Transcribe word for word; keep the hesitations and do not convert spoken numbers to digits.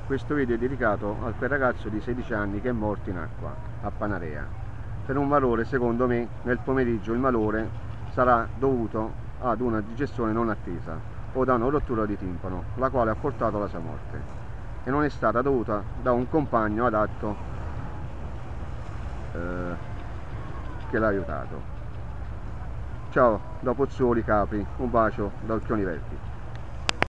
Questo video è dedicato a quel ragazzo di sedici anni che è morto in acqua a Panarea per un malore. Secondo me nel pomeriggio il malore sarà dovuto ad una digestione non attesa o da una rottura di timpano, la quale ha portato alla sua morte e non è stata dovuta da un compagno adatto eh, che l'ha aiutato. Ciao da Pozzuoli Capri, un bacio da Occhioni Verdi.